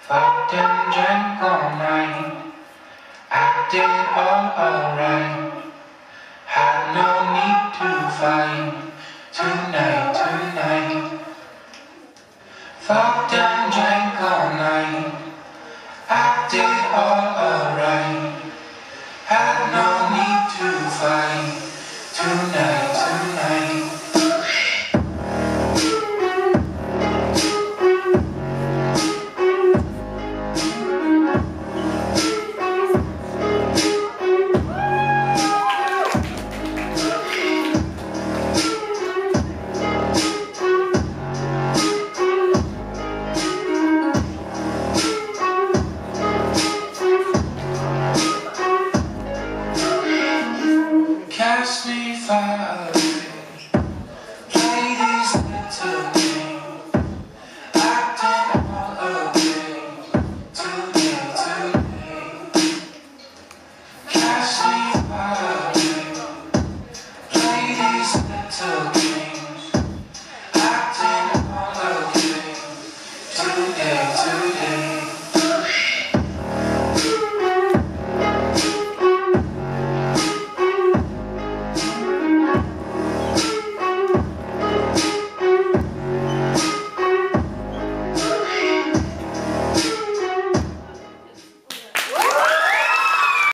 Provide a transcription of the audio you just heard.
Fucked and drank all night, acted all alright. Had no need to fight tonight. Fucked and drank all night, acted all alright. Had no need to fight tonight. Cast me far away, play this little game, acting all okay, today. Cast me far away, play this little game, acting all okay, today.